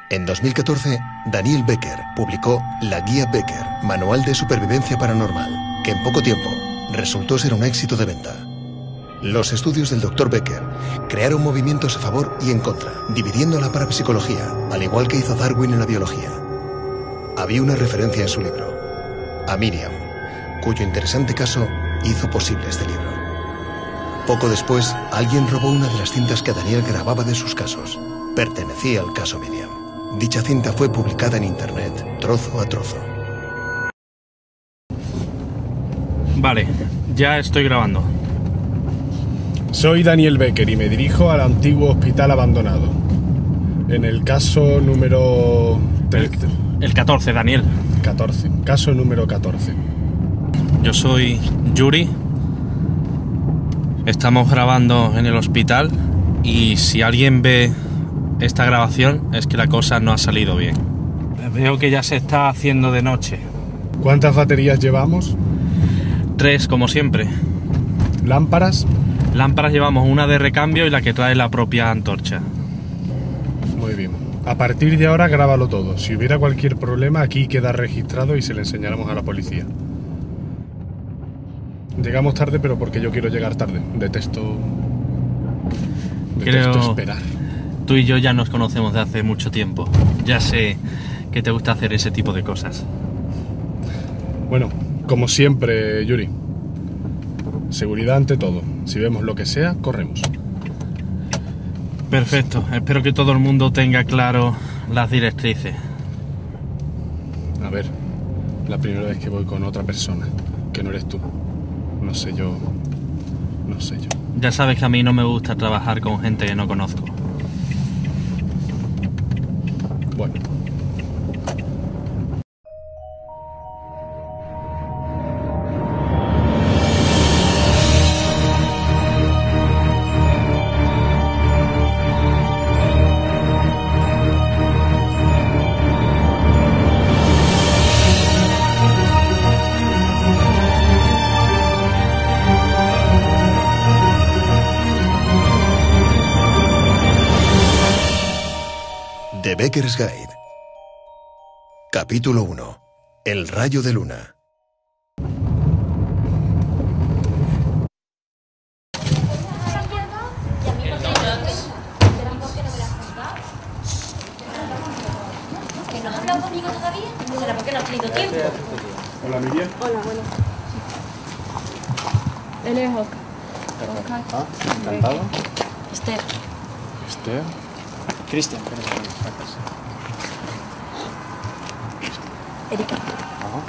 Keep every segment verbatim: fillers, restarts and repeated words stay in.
En dos mil catorce, Daniel Becker publicó La Guía Becker, Manual de Supervivencia Paranormal, que en poco tiempo resultó ser un éxito de venta. Los estudios del doctor Becker crearon movimientos a favor y en contra, dividiendo la parapsicología, al igual que hizo Darwin en la biología. Había una referencia en su libro, a Miriam, cuyo interesante caso hizo posible este libro. Poco después, alguien robó una de las cintas que Daniel grababa de sus casos. Pertenecía al caso Miriam. Dicha cinta fue publicada en internet, trozo a trozo. Vale, ya estoy grabando. Soy Daniel Becker y me dirijo al antiguo hospital abandonado. En el caso número... El, el catorce, Daniel. catorce. Caso número catorce. Yo soy Yuri. Estamos grabando en el hospital y si alguien ve esta grabación es que la cosa no ha salido bien. Veo que ya se está haciendo de noche. ¿Cuántas baterías llevamos? Tres, como siempre. ¿Lámparas? Lámparas llevamos una de recambio y la que trae la propia antorcha. Muy bien. A partir de ahora grábalo todo. Si hubiera cualquier problema aquí queda registrado y se le enseñaremos a la policía. Llegamos tarde, pero porque yo quiero llegar tarde. Detesto... Detesto Creo... esperar. Tú y yo ya nos conocemos de hace mucho tiempo. Ya sé que te gusta hacer ese tipo de cosas. Bueno, como siempre, Yuri. Seguridad ante todo. Si vemos lo que sea, corremos. Perfecto. Espero que todo el mundo tenga claro las directrices. A ver, la primera vez que voy con otra persona, que no eres tú. No sé yo... No sé yo. Ya sabes que a mí no me gusta trabajar con gente que no conozco. Bueno. The Becker's Guide. Capítulo uno. El rayo de luna. ¿Que no has hablado conmigo todavía? ¿Será porque no has tenido tiempo? Hola, Miriam. Hola, bueno. Él es Oscar. Oscar. Ah, encantado. Esther. Esther. Cristian. Erika. Ajá.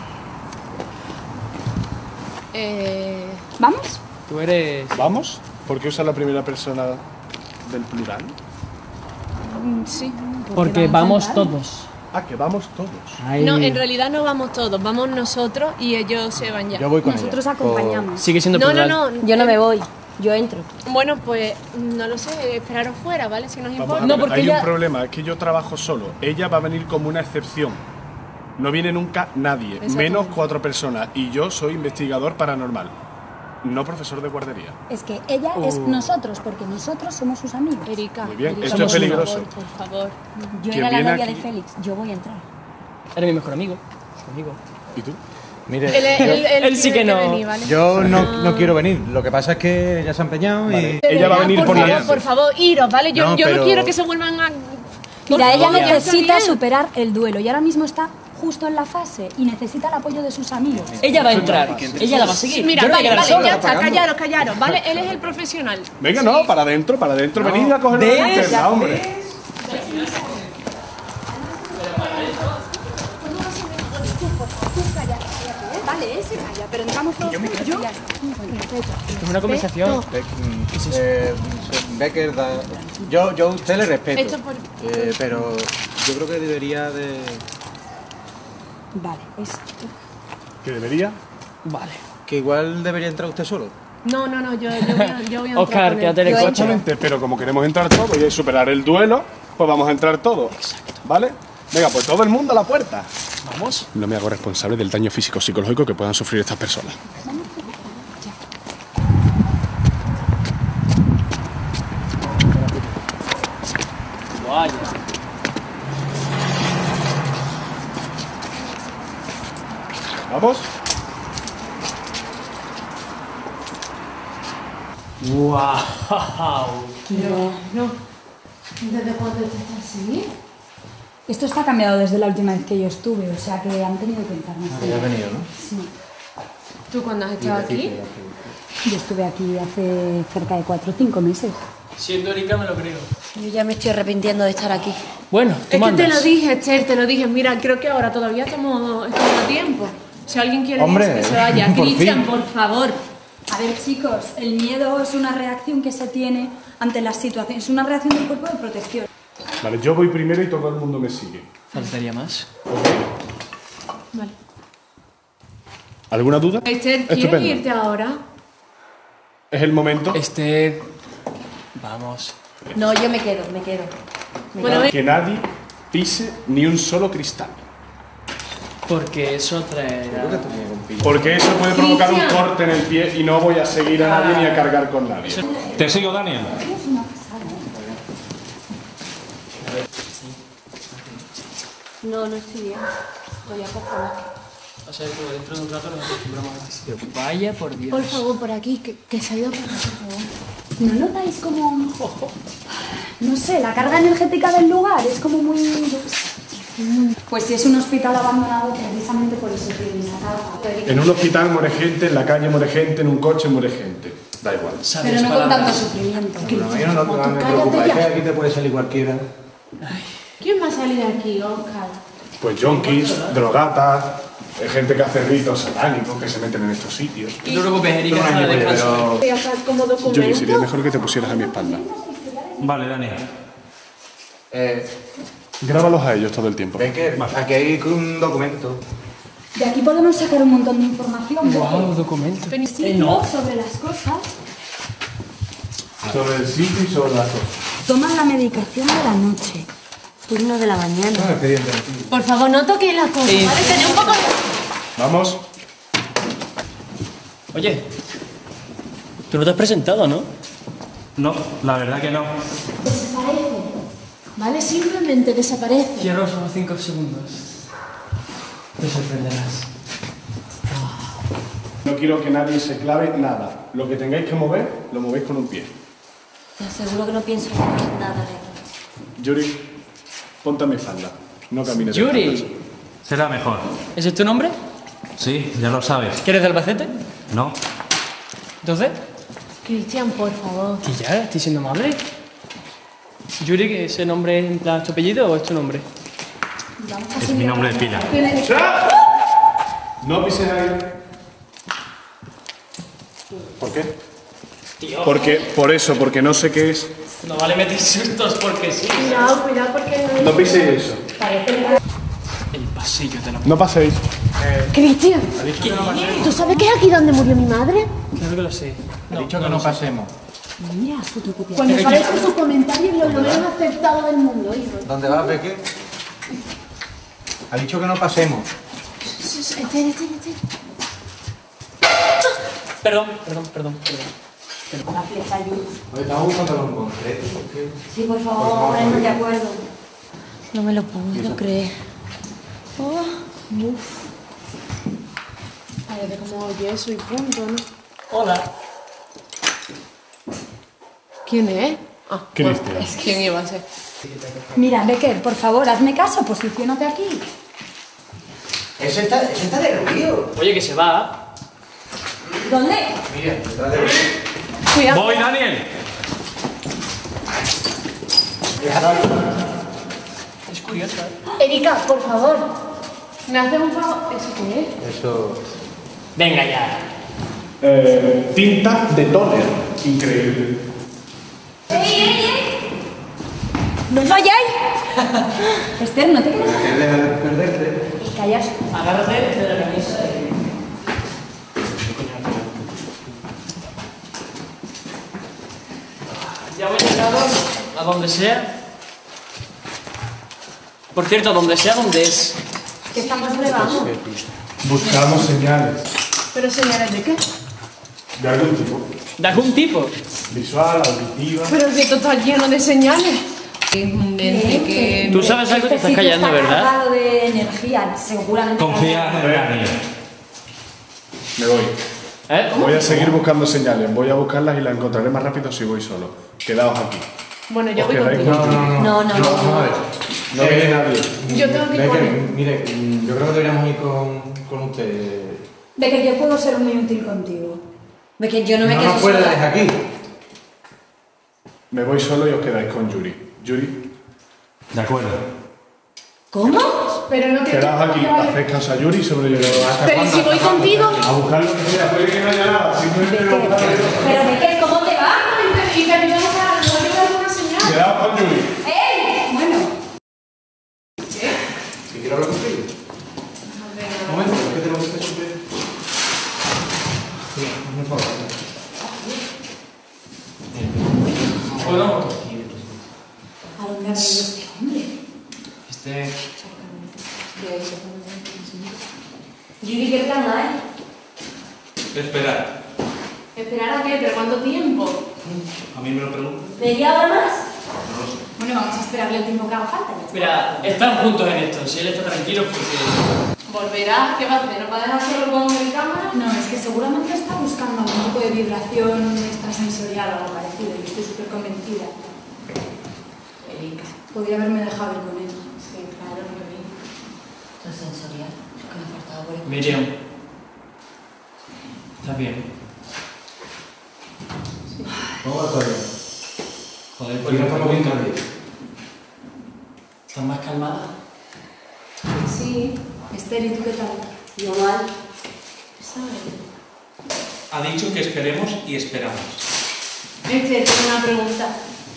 Eh, ¿Vamos? Tú eres... ¿Vamos? ¿Por qué usas la primera persona del plural? Mm, sí. Porque vamos todos. Ah, que vamos todos. Ahí. No, en realidad no vamos todos, vamos nosotros y ellos se van ya. Yo voy con Nosotros ella. acompañamos. Sigue siendo No, no, plural. no. Yo no me voy, yo entro. Bueno, pues no lo sé, esperaros fuera, ¿vale? Si nos Vamos importa. a No, ver, porque hay ella- un problema, es que yo trabajo solo. Ella va a venir como una excepción. No viene nunca nadie, Exactamente. menos cuatro personas. Y yo soy investigador paranormal, no profesor de guardería. Es que ella es nosotros, porque nosotros somos sus amigos. Erika. Muy bien, Erika, esto por es peligroso. favor, por favor. Yo ¿Quién era la viene novia aquí? de Félix, yo voy a entrar. Eres mi mejor amigo. Amigo. ¿Y tú? Mire, Él, él, él, Él sí tiene que no. venir, ¿vale? yo no, no quiero venir. Lo que pasa es que ella se ha empeñado y... Vale. De Ella va a verdad, venir por por favor, delante. por favor, iros, ¿vale? Yo No, no, yo pero- no quiero que se vuelvan a... Por Mira, ella favor, ya está necesita bien. superar el duelo y ahora mismo está justo en la fase y necesita el apoyo de sus amigos. Ella va a entrar. Ella la va a seguir. Mira, Yo no voy vale, a quedar vale, solo. ya está, callaros, callaros, ¿vale? Él es el profesional. Venga, no, para adentro, para adentro. Venid a coger ¿ves? la linterna, hombre. Vale, él se calla, pero entramos todos juntos y ya está. Es una conversación. Eh, Becker, da- yo, yo a usted le respeto, Esto por- eh, pero yo creo que debería de... Vale, esto. ¿Que debería? Vale. Que igual debería entrar usted solo. No, no, no, yo, yo, voy, a, yo voy a entrar Oscar, con él. quédate en el Yo coche. Exactamente, pero como queremos entrar todos y superar el duelo, pues vamos a entrar todos. Exacto. ¿Vale? Venga, pues todo el mundo a la puerta. Vamos. No me hago responsable del daño físico o psicológico que puedan sufrir estas personas. Vaya. ¿Vamos? ¡Wow! Pero, no. ¿Desde cuándo estás así? Esto está cambiado desde la última vez que yo estuve, o sea que han tenido que entrar más. Ah, ya has venido, ¿no? Sí. ¿Tú cuándo has estado aquí? Yo estuve aquí hace cerca de cuatro o cinco meses. Siendo Erika me lo creo. Yo ya me estoy arrepintiendo de estar aquí. Bueno, Es ¿cómo que te andas? lo dije, Esther, te lo dije. Mira, creo que ahora todavía estamos, estamos a tiempo. Si alguien quiere Hombre, irse, que se vaya. por Cristian, fin. por favor. A ver, chicos, el miedo es una reacción que se tiene ante las situaciones, es una reacción del cuerpo de protección. Vale, yo voy primero y todo el mundo me sigue. Faltaría más. Vale. ¿Alguna duda? Esther, ¿quieres Estupendo. irte ahora? Es el momento. Este... Vamos. No, yo me quedo, me quedo. Me Bueno, quedo. ven. Que nadie pise ni un solo cristal. Porque eso traerá... Porque eso puede provocar un Cristian. corte en el pie y no voy a seguir a nadie ni a cargar con nadie. Te sigo, Daniel. No, no estoy bien. Estoy acojonada. O sea, que dentro de un rato nos acostumbramos a este sitio. Vaya por Dios. Por favor, por aquí, que, que se ha ido por aquí, por favor. ¿No notáis como... No sé, la carga energética del lugar es como muy... Pues si es un hospital abandonado, precisamente por eso tiene esa carga. En un hospital muere gente, en la calle muere gente, en un coche muere gente. Da igual. ¿Sabes Pero no con palabras? tanto sufrimiento. No, yo no, no, no me Cállate preocupa, es ya. que aquí te puede salir cualquiera. ¿Quién va a salir de aquí, Oscar? Pues yonkis, drogatas, eh, gente que hace ritos satánicos que se meten en estos sitios. No te preocupes, Erika, Tú no está de hay que- descanso. pero... Voy a sacar como documento. Yo sería mejor que te pusieras a mi espalda. Vale, Daniel. Eh, Grábalos a ellos todo el tiempo. Becker, aquí hay un documento. De aquí podemos sacar un montón de información. ¿no? Wow, documento. Sí, Eh, no. sobre las cosas. Sobre el sitio y sobre las cosas. Toman la medicación de la noche. Turno de la mañana. No, expediente. Por favor, no toques las cosas, Sí. ¿vale? Tened un poco de... Vamos. Oye, tú no te has presentado, ¿no? No, la verdad que no. Desaparece. ¿Vale? Simplemente desaparece. Cierro solo cinco segundos. Te sorprenderás. No quiero que nadie se clave nada. Lo que tengáis que mover, lo movéis con un pie. Te aseguro que no pienso en nada de aquí. Yuri, ponte a mi espalda. No camines. de Yuri, espaldas. Será mejor. ¿ese es tu nombre? Sí, ya lo sabes. ¿Que eres de Albacete? No. Entonces, Cristian, por favor. que ya estoy siendo amable. Yuri, ¿que ese nombre es en plan tu apellido o es tu nombre? Es mi nombre de pila. No pises ahí. ¿Por qué? Porque, por eso, porque no sé qué es. No vale meter sustos porque sí. Cuidado, cuidado, porque no... No piséis eso. El pasillo de la... No paséis. Cristian, ¿tú sabes que es aquí donde murió mi madre? Claro que lo sé. He dicho que no pasemos. Mira, fotocopia. Pues me parece su comentario lo, lo menos aceptado del mundo, hijo. ¿Dónde vas, Becker? Ha dicho que no pasemos. Espera, espera, espera. Perdón, perdón, perdón, perdón. La flecha ayuda. Oye, estamos buscando algo concreto. ¿Qué? Sí, por favor, no de acuerdo. No me lo puedo creer. Oh, uf. Parece como yeso y punto, ¿no? Hola. ¿Quién es? Ah, Cristian. bueno, es quién iba a ser. Mira, Becker, por favor, hazme caso, posiciónate aquí. Ese está, ese está de río. Oye, que se va. ¿Dónde? Mira, detrás de río. Cuidado. Voy, Daniel. Es curioso, ¿eh? Erika, por favor. ¿Me haces un favor? ¿Eso qué es? Eso... Venga ya. Eh, tinta de tóner. Increíble. ¡No os vayáis! Esther, no te quedes. ¿Quieres dejar de perderte? Callas. Agárrate de la camisa y... Ya voy llegado a donde sea. Por cierto, donde sea, donde es. Que estamos probando. Buscamos señales. ¿Pero señales de qué? De algún tipo. ¿De algún tipo? Visual, auditiva. Pero si esto está lleno de señales. Que... Tú sabes algo, te Este estás sitio callando, está ¿verdad? cargado de energía, seguramente. Confía en Daniel. Me voy. ¿Eh? Voy a seguir buscando señales. Voy a buscarlas y las encontraré más rápido si voy solo. Quedaos aquí. Bueno, yo Os voy quedáis contigo. con Yuri. No, no, no. Vamos a ver. No viene nadie. Yo tengo que ir con Becker, él. mire, mm, yo creo que deberíamos ir con, con usted. De que yo puedo ser muy útil contigo. Es que yo no me No quedo nos puede sola. dejar aquí. Me voy solo y os quedáis con Yuri. Yuri, De acuerdo. ¿Cómo? Pero no te quedaos aquí. Haced caso a Yuri y sobrevivir. Pero ¿y si voy contigo? A buscar lo que sea. Puede que no haya nada. Simplemente lo buscaré yo. Pero Becker, ¿cómo te va? Y que ayudamos a no llevar una señal. Quedaos con Yuri. ¡Ey! Bueno, Si quiero hablar contigo. Un momento, es que tengo que estar súper. Sí, por favor. Bueno, ¿a dónde ha venido este hombre? este... Yuri, ¿qué plan hay? Esperar. ¿Esperar a qué? ¿Pero cuánto tiempo? A mí me lo preguntan. ¿Media hora más? Bueno, vamos a esperarle el tiempo que haga falta. Ya está. Mira, están juntos en esto. Si él está tranquilo, porque... ¿Volverás? ¿Qué va a hacer? ¿No va a dejar solo con el cámara? No, es que seguramente está buscando algún tipo de vibración extrasensorial o algo parecido. Y estoy súper convencida. Erika, podría haberme dejado ir con él. Sí, claro, lo que vi. Lo sensorial. Que me ha faltado por el... Miriam. ¿Estás bien? ¿Cómo va todavía? Joder, Aquí pues no estamos viendo a nadie. ¿Estás más calmada? Sí. Esther, ¿y tú qué tal? Yo mal. ¿Sabes? Ha dicho que esperemos y esperamos. Este, tengo una pregunta.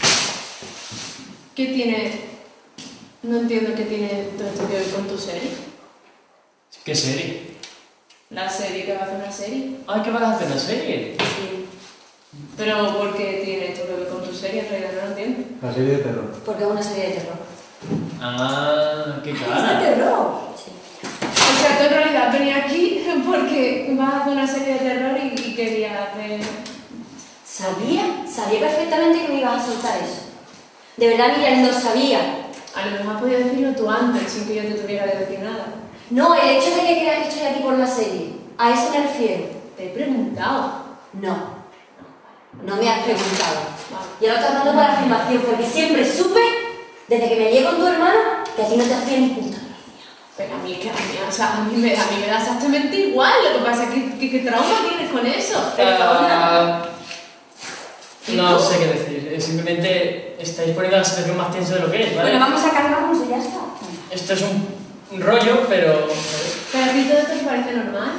¿Qué tiene? No entiendo qué tiene todo esto que ver con tu serie. ¿Qué serie? La serie, que va a hacer una serie. Ah, ¿qué vas a hacer? ¿La serie? Sí. Pero ¿por qué tiene esto que ver con tu serie? En realidad no lo entiendo. La serie de terror. Porque es una serie de terror. Ah, qué ¡Es de cara. terror! Sí. O sea, tú en realidad venía aquí porque vas a hacer una serie de terror y, y querías hacer... Sabía, sabía perfectamente que me ibas a soltar eso. De verdad, Miriam, lo sabía. A lo mejor has podido decirlo tú antes, sin que yo te tuviera que decir nada. No, el hecho de que creas que estoy aquí por la serie. A eso me refiero. Te he preguntado. No. No me has preguntado. Vale. Y ahora estás dando para la afirmación, porque siempre supe, desde que me lié con tu hermano, que a ti no te hacía ni puta gracia. Pero a mí, que a mí, o sea, a mí, me, a mí me da exactamente igual. Lo que pasa es que, que, que trauma tienes con eso. Ah, ¿Y no tú? sé qué decir. Eh, Simplemente estáis poniendo la situación más tensa de lo que es, ¿vale? Bueno, vamos a calmarnos y ya está. Esto es un, un rollo, pero... ¿Pero a ti todo esto te parece normal?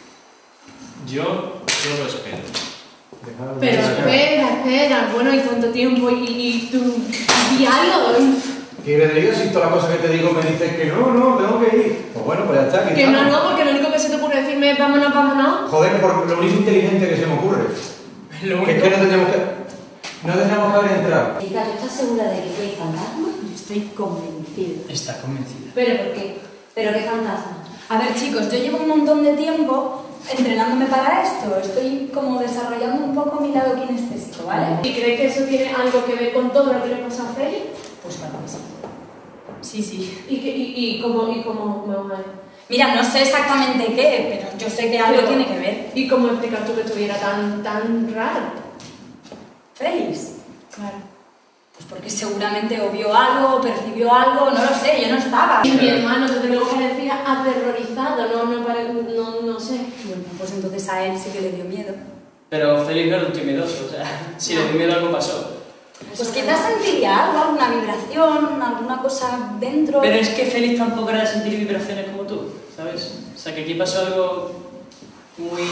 Yo solo espero. Pero espera, espera. Bueno, ¿y cuánto tiempo? ¿Y, y tu diálogo? ¿Qué le digo si todas las cosas que te digo me dices que no, no, tengo que ir? Pues bueno, pues ya está. aquí Que no, estamos. no, porque lo único que se te ocurre decirme es vámonos, vámonos. Joder, por lo único inteligente que se me ocurre. Lo Que es único... que no tendríamos que. No tendríamos que haber entrado. Erika, ¿tú estás segura de que hay fantasma? Estoy convencida. Está convencida. ¿Pero por qué? ¿Pero qué fantasma? A ver, chicos, yo llevo un montón de tiempo entrenándome para esto. Estoy como desarrollando un poco mi lado kinestésico, ¿vale? ¿Y crees que eso tiene algo que ver con todo lo que le pasa a Feli? Pues claro que sí. Sí, sí. ¿Y, qué- y, y cómo, y cómo me va a ver? Mira, no sé exactamente qué, pero yo sé que algo Pero- tiene que ver. ¿Y cómo explicas tú que estuviera tan, tan raro? Félix. Claro. Pues porque seguramente o vio algo, percibió algo, no lo sé, yo no estaba. Y mi hermano, desde luego, parecía aterrorizado, no, no, pare- no, no sé. Bueno, pues entonces a él sí que le dio miedo. Pero Félix no era un timidoso, o sea, si le dio miedo algo pasó. Pues quizás sentiría algo, alguna vibración, alguna cosa dentro. Pero es que Félix tampoco era de sentir vibraciones como tú, ¿sabes? O sea, que aquí pasó algo muy...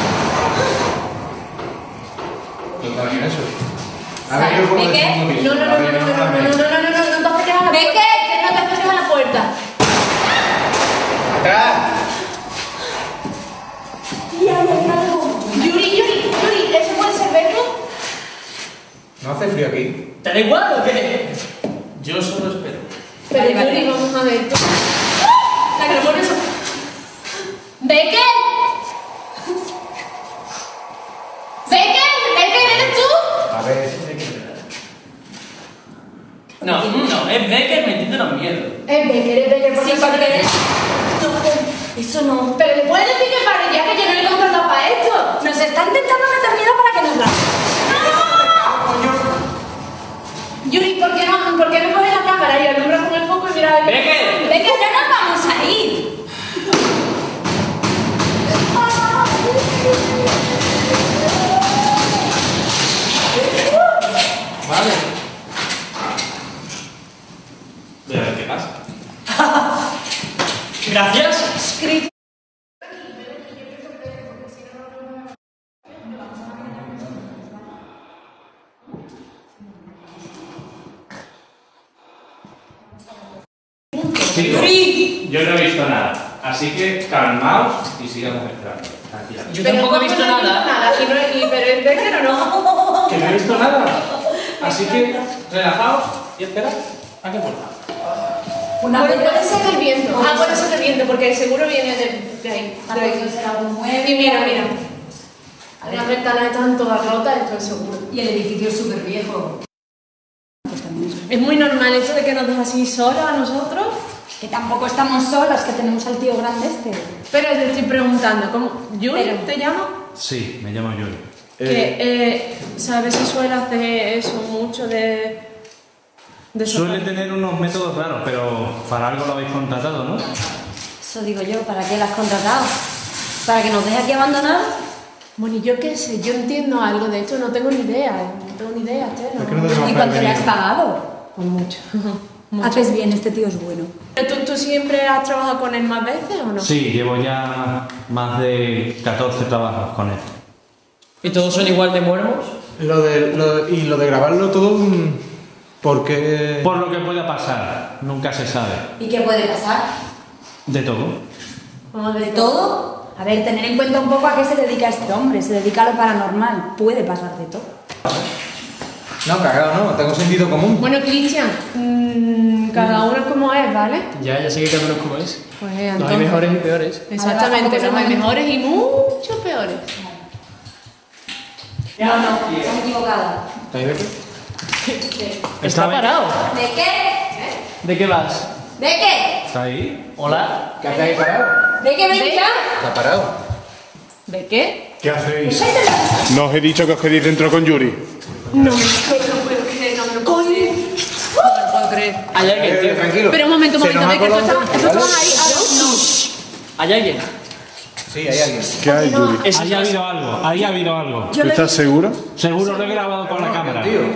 Total, bien eso. A ver, yo por el ¿Becker? segundo piso. No, no, no, A no, ver, no, no, no, no, déjame. no, no, no, no, no, no te acerques a la ¿Becker? puerta. Que no te acerques a la puerta. ¡Atrás! Y hay algo. Yuri, Yuri, Yuri, ¿eso puede ser Becker? ¿No hace frío aquí? ¿Te da igual o qué? Yo solo espero. Pero Vale, vale. Yuri, vamos a ver. tú- La que lo pones... ¡Becker! ¡Becker! ¿Becker, eres tú? A ver. No, no, es Becker metiéndonos miedo. Es Becker, es Becker, porque Sí, eso porque... no- Eso no. Pero le puedes decir que pare ya, que yo no le he encontrado la esto? Nos está intentando meter miedo para que nos la... Yuri, ¿por qué no, por qué no coges la cámara y alumbras con el foco y mira a ver... ¡Becker! ¡Becker, no nos vamos a ir! Vale. Voy a ver qué pasa. Gracias. Chicos, yo no he visto nada, así que calmaos y sigamos esperando. Tranquila. Yo tampoco he visto ¿cómo no has nada. nada? ¿Y no, y, pero es Becker o no? Que no he visto nada. Así que relajaos y esperad a que vuelva. Una Puede, vez puede ser el viento. Ah, puede ser el viento, porque seguro viene de, de ahí. De puede ahí. ser algún mueble. Y mira, mira. Las ventanas están todas rotas, esto es seguro. Y el edificio es súper viejo. Pues también es... Es muy normal esto de que nos dejes así solos a nosotros. Que tampoco estamos solos, que tenemos al tío grande este. Pero te estoy preguntando, ¿cómo? ¿Yuri Pero- te llama? Sí, me llamo Yuri. Que, eh, ¿sabes si suele hacer eso mucho de... de Suele sofá? tener unos métodos raros, pero para algo lo habéis contratado, ¿no? Eso digo yo, ¿para qué la has contratado? ¿Para que nos deje aquí abandonados? Bueno, y yo qué sé, yo entiendo algo de esto, no tengo ni idea, no tengo ni idea, Esther, ¿no? ¿Y cuánto le has pagado? Pues mucho. mucho. Haces bien, este tío es bueno. ¿Tú, ¿Tú siempre has trabajado con él más veces o no? Sí, llevo ya más de catorce trabajos con él. ¿Y todos son igual de muermos? Lo de, lo- y lo de grabarlo todo, mm, ¿por qué? Por lo que pueda pasar, nunca se sabe. ¿Y qué puede pasar? De todo. Vamos ¿De todo? A ver, tener en cuenta un poco a qué se dedica este hombre. Se dedica a lo paranormal. Puede pasar de todo. No, cagado, no, tengo sentido común. Bueno, Cristian, mmm, cada uno es como es, ¿vale? Ya, ya sé que cada uno es como es. Pues No hay entonces... mejores ni peores. Exactamente, Además, no hay tampoco se mejores y muchos peores. No, no, estás equivocada. ¿Está ahí, Becker? Está parado. ¿De qué? ¿De qué vas? ¿De qué? ¿Está ahí? Hola. ¿Qué hacéis parado? ¿De qué venga? ¿Está parado? ¿De qué? ¿Qué hacéis? No os he dicho que os quedéis dentro con Yuri. No me lo puedo creer, no me lo puedo creer. No me lo puedo creer. ¿Hay alguien, Eh, tío? tranquilo. Pero un momento, un Se momento, nos ha ve que tú colado estabas un tú poco, estabas ahí. Ah, no. ¿Hay alguien? Sí, hay alguien. ¿Qué hay, Yuri? Ahí ha habido algo, ahí ha habido algo. ¿Tú estás seguro? Seguro lo he grabado con la cámara. Tío.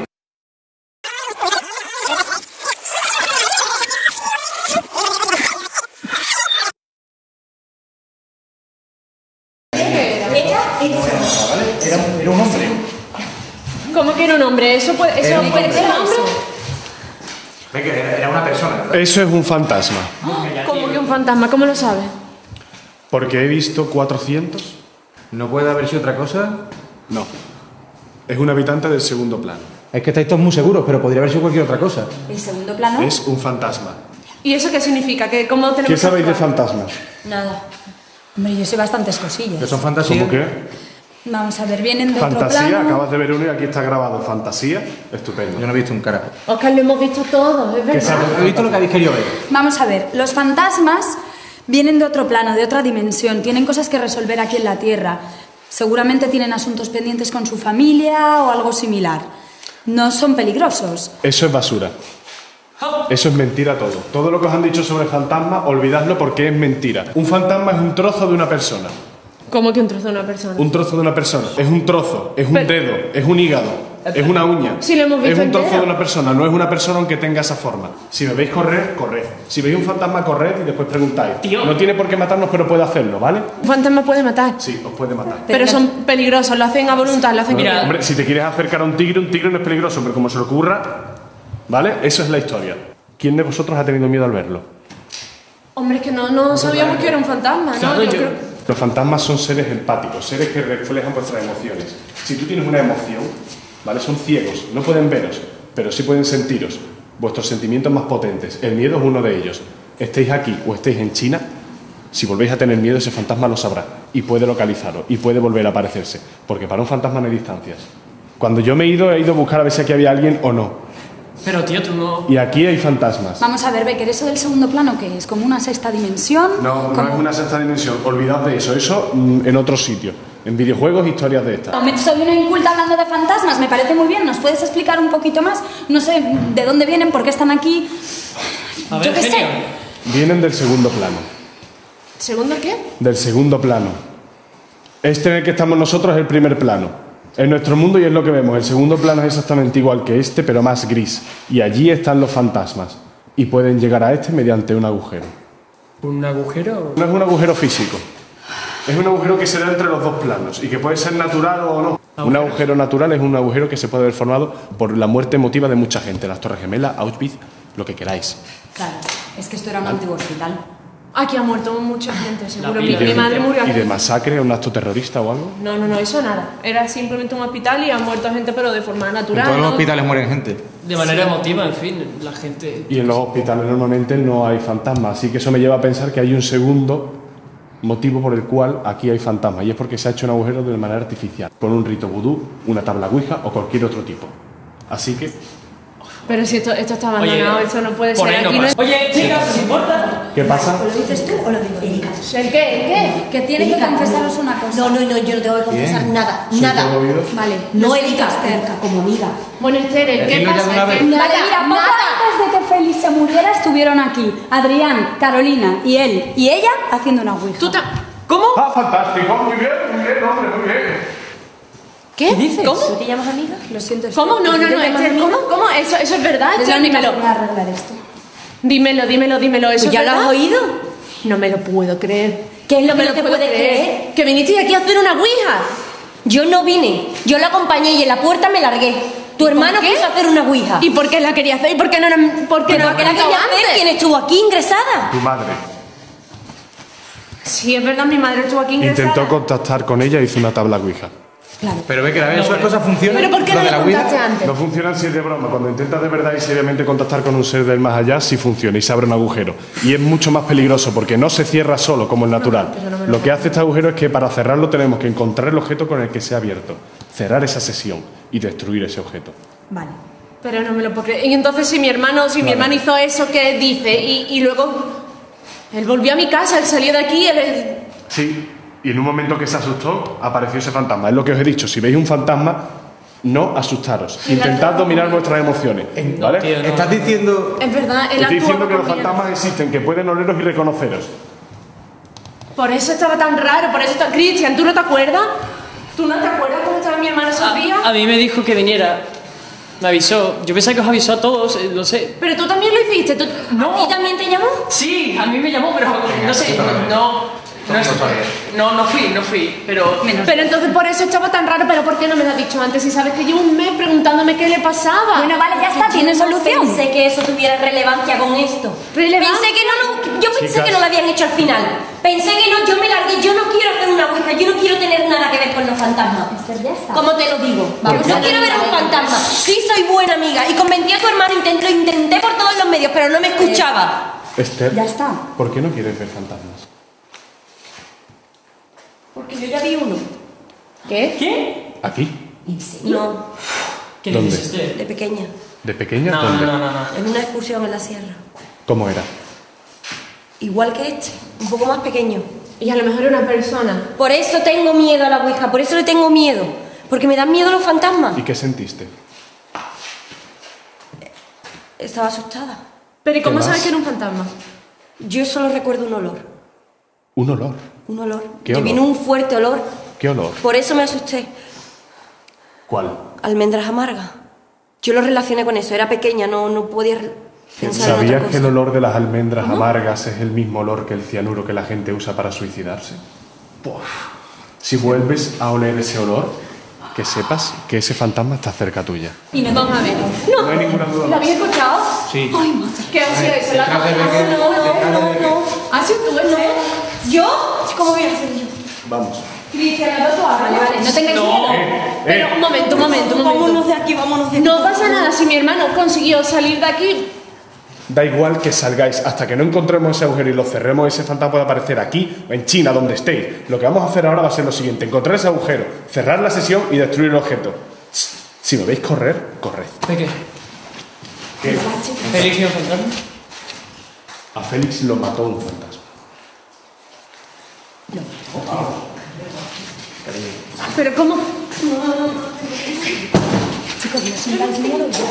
Era, era un hombre. ¿Cómo que era un hombre? ¿Eso puede, eso Era un puede hombre. ser hombre? Becker, era, era una persona. Eso es un fantasma. ¿Cómo que un fantasma? ¿Cómo lo sabes? Porque he visto cuatrocientos. ¿No puede haber sido otra cosa? No. Es un habitante del segundo plano. Es que estáis todos muy seguros, pero podría haber sido cualquier otra cosa. El segundo plano. Es un fantasma. ¿Y eso qué significa? ¿Que ¿Cómo tenemos ¿Qué que sabéis de actuar? fantasmas? Nada. Hombre, yo sé bastantes cosillas. ¿Que son fantasías? ¿Cómo qué? Vamos a ver, vienen de otro Fantasía, plano. acabas de ver uno y aquí está grabado. Fantasía, estupendo. Yo no he visto un carajo. Oscar, lo hemos visto todos, es ¿Qué verdad. sabes? He visto lo que habéis querido ver. Vamos a ver, los fantasmas vienen de otro plano, de otra dimensión. Tienen cosas que resolver aquí en la Tierra. Seguramente tienen asuntos pendientes con su familia o algo similar. No son peligrosos. Eso es basura. Eso es mentira todo. Todo lo que os han dicho sobre fantasmas, olvidadlo porque es mentira. Un fantasma es un trozo de una persona. ¿Cómo que un trozo de una persona? Un trozo de una persona. Es un trozo, es un Pero- dedo, es un hígado, es una uña. Sí, lo hemos visto es un trozo entero. de una persona, no es una persona aunque tenga esa forma. Si me veis correr, corred. Si veis un fantasma, corred y después preguntáis. Tío. No tiene por qué matarnos, pero puede hacerlo, ¿vale? Un fantasma puede matar. Sí, os puede matar. Pero son peligrosos, lo hacen a voluntad, lo hacen Mira. Hombre, si te quieres acercar a un tigre, un tigre no es peligroso, pero como se le ocurra, ¿vale? Eso es la historia. ¿Quién de vosotros ha tenido miedo al verlo? Hombre, es que no, no sabíamos que era un fantasma, ¿no? Claro, Yo yo- creo- Los fantasmas son seres empáticos, seres que reflejan vuestras emociones. Si tú tienes una emoción, ¿vale? Son ciegos, no pueden veros, pero sí pueden sentiros. Vuestros sentimientos más potentes. El miedo es uno de ellos. Estéis aquí o estéis en China, si volvéis a tener miedo, ese fantasma lo sabrá y puede localizaros y puede volver a aparecerse. Porque para un fantasma no hay distancias. Cuando yo me he ido, he ido a buscar a ver si aquí había alguien o no. Pero tío, tú no... Y aquí hay fantasmas. Vamos a ver, Becker, ¿eso del segundo plano qué es? ¿Como una sexta dimensión? No, no ¿Como- es una sexta dimensión. Olvidad de eso. Eso mm, en otro sitio. En videojuegos, historias de estas. Me soy una inculta hablando de fantasmas, me parece muy bien. ¿Nos puedes explicar un poquito más? No sé de dónde vienen, por qué están aquí. A ver, Yo qué sé. genio. Vienen del segundo plano. ¿Segundo qué? Del segundo plano. Este en el que estamos nosotros es el primer plano. Es nuestro mundo y es lo que vemos. El segundo plano es exactamente igual que este, pero más gris. Y allí están los fantasmas. Y pueden llegar a este mediante un agujero. ¿Un agujero? No es un agujero físico. Es un agujero que se da entre los dos planos y que puede ser natural o no. Un agujero natural es un agujero que se puede haber formado por la muerte emotiva de mucha gente. Las Torres Gemelas, Auschwitz, lo que queráis. Claro, es que esto era un antiguo hospital. Aquí ha muerto mucha gente, seguro. La Mi, pila. mi madre murió ¿Y aquí. de masacre, un acto terrorista o algo? No, no, no, eso nada. Era simplemente un hospital y ha muerto gente, pero de forma En natural. todos los ¿no? hospitales mueren gente. De manera emotiva, en fin, la gente... Y en los hospitales normalmente no hay fantasmas, así que eso me lleva a pensar que hay un segundo motivo por el cual aquí hay fantasmas, y es porque se ha hecho un agujero de manera artificial, con un rito vudú, una tabla ouija o cualquier otro tipo. Así que... Pero si esto, esto está abandonado, eso no puede ser. por ahí no Aquí no pasa. Oye, chicas, ¿os importa? ¿Qué pasa? ¿Lo dices tú o lo digo Erika? es- ¿El qué? ¿El qué? Que tiene que Erika, confesaros una cosa. No, no, no, yo no tengo que confesar Bien. nada, ¿Soy nada. todo oídos? Vale. No, lo Erika, explica Esther. Erika, como amiga. Bueno, Esther, ¿el qué Decirlo ya de una pasa? vez. ¿El qué? Vale, mira, poco antes de que Félix se muriera estuvieron aquí Adrián, Carolina y él y ella haciendo una ouija. ¿Tú ta- ¿Cómo? ¡Ah, fantástico! Muy bien, muy bien, hombre, muy bien. ¿Qué? dices? ¿Cómo? ¿Tú te llamas amiga? Lo siento, Esther. ¿Cómo? No, no, Yo no, te Esther, llamo ¿cómo? amiga. ¿Cómo? ¿Eso, eso es verdad? Es la Esther, única dímelo. forma de arreglar esto. Dímelo, dímelo, dímelo. ¿Eso ¿Tú ya es lo has verdad? oído? No me lo puedo creer. ¿Qué es lo no que me no lo te puedo puedes creer? Que viniste aquí a hacer una ouija. Yo no vine, yo la acompañé y en la puerta me largué. Tu hermano qué? quiso hacer una ouija. ¿Y por qué la quería hacer? ¿Y por qué no, la- por qué ¿Pero no por qué la contado quería hacer? antes? ¿Quién estuvo aquí ingresada? Tu madre Sí, es verdad, mi madre estuvo aquí ingresada. intentó contactar con ella y hizo una tabla ouija. Claro. Pero ve que a ver, esas cosas funcionan. ¿Pero por qué Lo no de lo la Ouija. contaste antes? No funciona si es de broma. Cuando intentas de verdad y seriamente contactar con un ser del más allá, sí funciona y se abre un agujero. Y es mucho más peligroso porque no se cierra solo como el natural. Lo que hace este agujero es que para cerrarlo tenemos que encontrar el objeto con el que se ha abierto, cerrar esa sesión y destruir ese objeto. Vale. Pero no me lo puedo creer. Y entonces si mi hermano, si mi hermano hizo eso, ¿qué dice? Y, y luego él volvió a mi casa, él salió de aquí, él... Sí, y en un momento que se asustó, apareció ese fantasma. Es lo que os he dicho, si veis un fantasma, no asustaros. Intentad dominar vuestras emociones, ¿vale? tío, no. Estás diciendo. Es verdad, él Estoy actuó diciendo que los conmigo. fantasmas existen, que pueden oleros y reconoceros. Por eso estaba tan raro, por eso está... Cristian, ¿tú no te acuerdas? ¿Tú no te acuerdas cómo estaba mi hermano esos días? A mí me dijo que viniera. Me avisó. Yo pensaba que os avisó a todos, eh, lo sé. Pero tú también lo hiciste, tú... ¿A ti también te llamó? Sí, a mí me llamó, pero no sé, no... No, es- no, no fui, no fui, pero... Pero entonces por eso estaba tan raro, pero ¿por qué no me lo has dicho antes? Si sabes que llevo un mes preguntándome qué le pasaba. Bueno, vale, ya está, tiene solución. Pensé que eso tuviera relevancia con esto. ¿Relevancia? Pensé que no, no yo pensé Chicas. que no lo habían hecho al final. Pensé que no, yo me largué, yo no quiero hacer una ouija, yo no quiero tener nada que ver con los fantasmas. Esther, ya está. ¿Cómo te lo digo? Vamos Yo a quiero ver, ver un a ver. fantasma. Sí soy buena amiga y convencí a tu hermano, intenté, lo intenté por todos los medios, pero no me escuchaba. Esther, Ya está. ¿por qué no quieres ver fantasmas? Porque yo ya vi uno. ¿Qué? ¿Qué? ¿Aquí? No, ¿Qué ¿Dónde? dices usted? de pequeña, ¿De pequeña? No, ¿Dónde? no, no, no. en una excursión en la sierra. ¿Cómo era? Igual que este, un poco más pequeño. Y a lo mejor era una persona. Por eso tengo miedo a la ouija, por eso le tengo miedo. Porque me dan miedo los fantasmas. ¿Y qué sentiste? Estaba asustada. Pero ¿y cómo ¿Qué sabes más? que era un fantasma? Yo solo recuerdo un olor. Un olor. Un olor. ¿Qué Me olor? vino un fuerte olor. ¿Qué olor? Por eso me asusté. ¿Cuál? Almendras amargas. Yo lo relacioné con eso. Era pequeña, no, no podía re- pensar en otra ¿Sabías cosa. que el olor de las almendras amargas es el mismo olor que el cianuro que la gente usa para suicidarse? Puf. Si vuelves a oler ese olor, que sepas que ese fantasma está cerca tuya. Y nos vamos a ver. No hay ninguna duda ¿Lo más. habías escuchado? Sí. ¿Qué ha sido eso? ¿La Detrás de Ah, Becker, no, no, detrás de no, Becker. no. ¿Ha sido tú eso? ¿Yo? ¿Cómo voy a ser yo? Vamos. Cristian, ¿has dado tú algo? Vale, vale, no tengáis miedo. Eh, Pero un momento, un momento, un momento. Vámonos de aquí, vámonos de aquí. No pasa nada si mi hermano consiguió salir de aquí. Da igual que salgáis, hasta que no encontremos ese agujero y lo cerremos, ese fantasma puede aparecer aquí o en China, donde estéis. Lo que vamos a hacer ahora va a ser lo siguiente: encontrar ese agujero, cerrar la sesión y destruir el objeto. Si me veis correr, corred. ¿De qué? ¿Qué? ¿Félix y un fantasma? A Félix lo mató un fantasma. Cariño. ¿Pero cómo? Chicos, no sintáis miedo ya.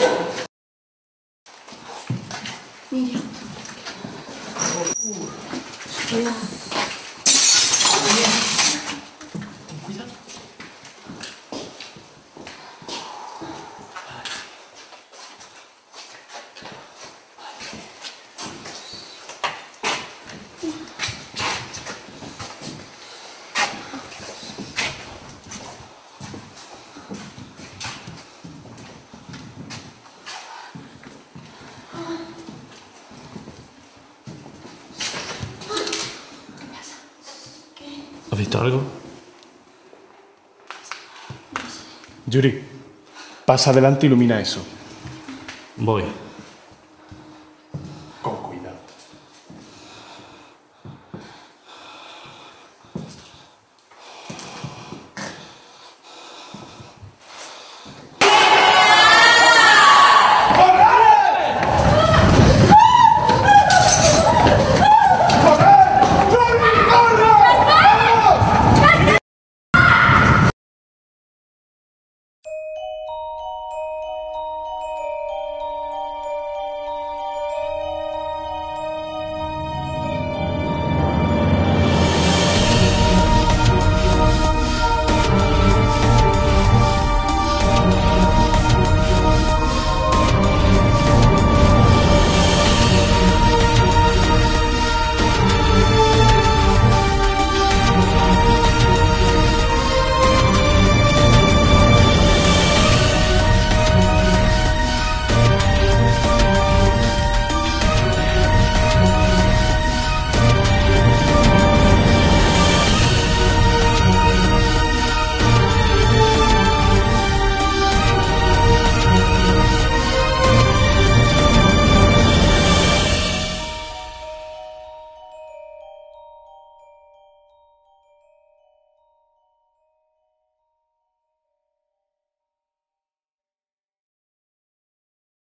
Mira. ¿Has visto algo? Yuri, pasa adelante e ilumina eso. Voy.